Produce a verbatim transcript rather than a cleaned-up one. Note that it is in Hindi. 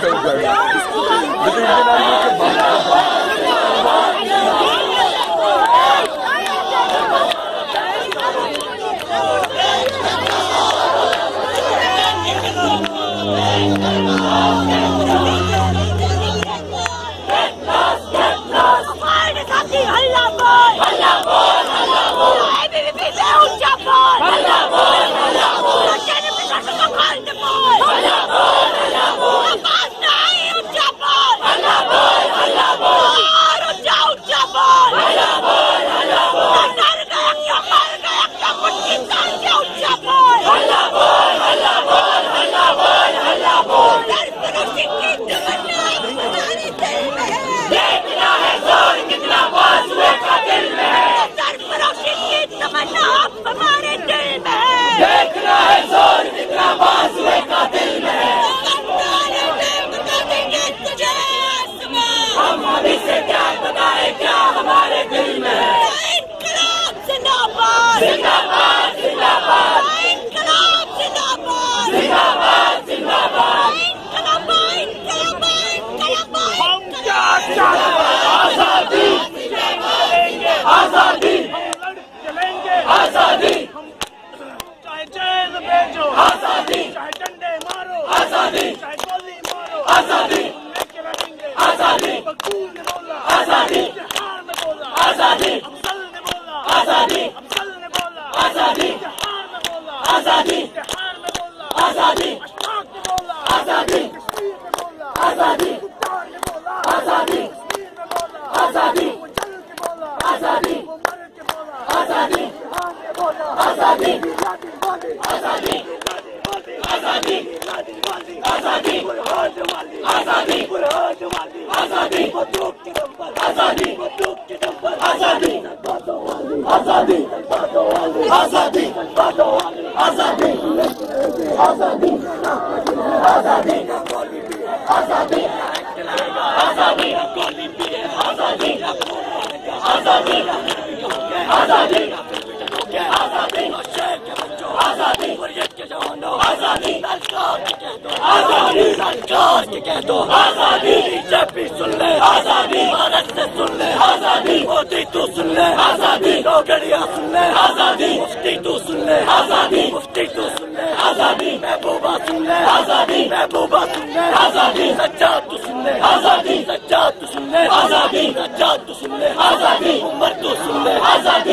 आजादी चलेंगे, आजादी चाहे जेल भेजो, आजादी चाहे डंडे मारो, आजादी चाहे गोली मारो, आजादी लेके रहेंगे, आजादी बकूल ने बोला, आजादी जहान ने बोला, आजादी अफजल ने बोला, आजादी अफजल ने बोला, आजादी जहान ने बोला, आजादी जहान ने बोला, आजादी अशफाक ने बोला, आजादी कश्मीर ने बोला, आजादी गुप्तार ने बोला, आजादी कश्मीर ने बोला, आजादी वो चल के बोला, आजादी वो मर के बोला, आजादी जहान ने बोला, आजादी आजादी आजादी आजादी आजादी बुरहान वाली आजादी बुरहान वाली आजादी बंदूक के दम पर आजादी बंदूक के दम पर आजादी बातों वाली आजादी बातों वाली आजादी बातों वाली आजादी आजादी आजादी गोली भी है आजादी आजादी गोली भी है आजादी आजादी आजादी आजादी शेर के बच्चों आजादी हुर्रियत के जवानों आजादी ललकार के कह दो आजादी ललकार के कह दो आजादी जब भी सुन ले आजादी भारत से सुन ले आजादी मोदी तू सुन ले आजादी नौकरियां सुन ले आजादी मुफ्ती तू सुन ले आजादी मुफ्ती तू सुन ले आजादी महबूबा सुन ले आजादी महबूबा सुन ले आजादी सज्जाद तू सुन ले आजादी सज्जाद तू सुन ले आजादी सज्जाद तू सुन ले आजादी उमर तू सुन ले आजादी